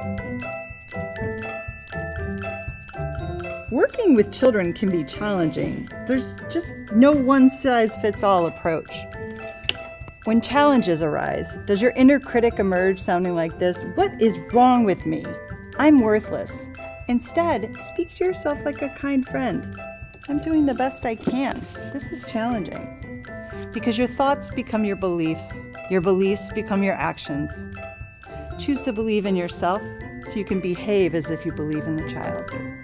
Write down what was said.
Working with children can be challenging. There's just no one-size-fits-all approach. When challenges arise, does your inner critic emerge sounding like this? What is wrong with me? I'm worthless. Instead, speak to yourself like a kind friend. I'm doing the best I can. This is challenging. Because your thoughts become your beliefs become your actions. Choose to believe in yourself so you can behave as if you believe in the child.